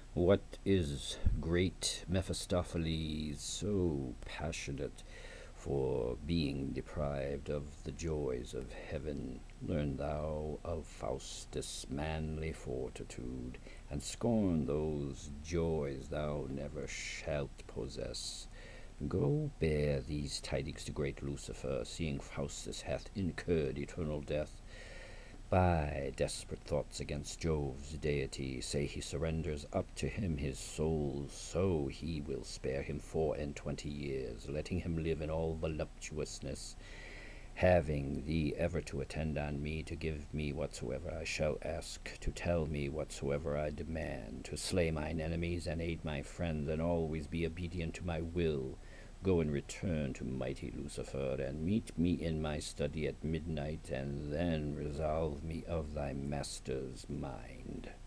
What is great Mephistopheles so passionate for being deprived of the joys of heaven? Learn thou of Faustus' manly fortitude, and scorn those joys thou never shalt possess. Go bear these tidings to great Lucifer, seeing Faustus hath incurred eternal death by desperate thoughts against Jove's deity. Say he surrenders up to him his soul, so he will spare him 24 years, letting him live in all voluptuousness, having thee ever to attend on me, to give me whatsoever I shall ask, to tell me whatsoever I demand, to slay mine enemies and aid my friends, and always be obedient to my will. Go and return to mighty Lucifer, and meet me in my study at midnight, and then resolve me of thy master's mind.